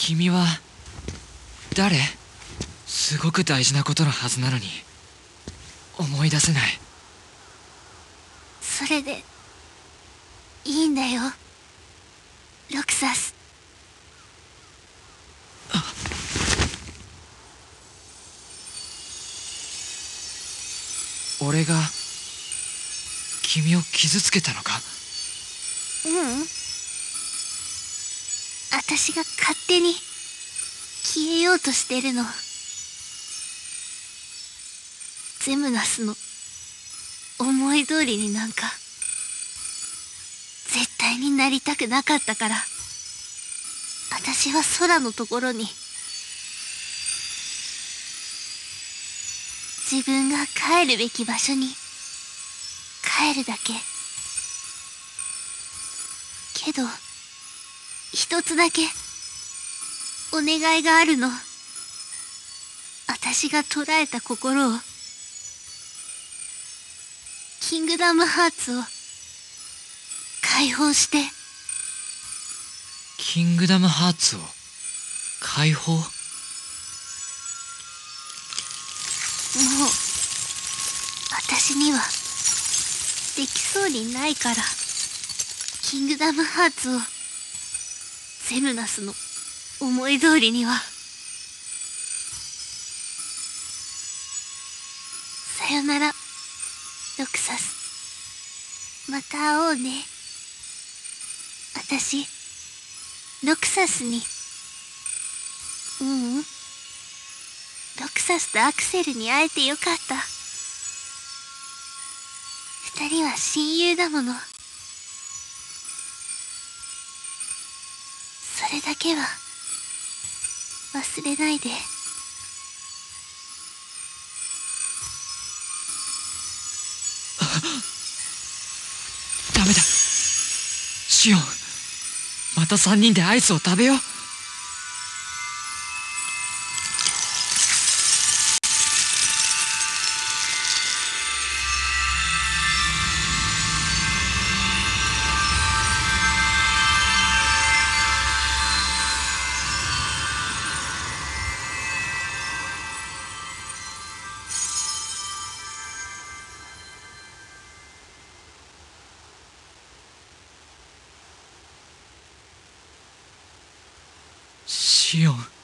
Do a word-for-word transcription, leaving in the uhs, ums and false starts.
君は誰？すごく大事なことのはずなのに思い出せない。 それでいいんだよ、ロクサス。 俺が君を傷つけたのか？ ううん、私が勝手に消えようとしてるの。ゼムナスの思い通りになんか絶対になりたくなかったから、私は空のところに自分が帰るべき場所に帰るだけ。けど一つだけお願いがあるの。私が捉えた心を、キングダムハーツを解放して。 キングダムハーツを解放？もう私にはできそうにないから。キングダムハーツをゼムナスの思い通りには。さよならロクサス、また会おうね。私ロクサスに、ううん、ロクサスとアクセルに会えてよかった。二人は親友だもの。それだけは忘れないで。 ダメだ、シオン。また三人でアイスを食べよう。シオン。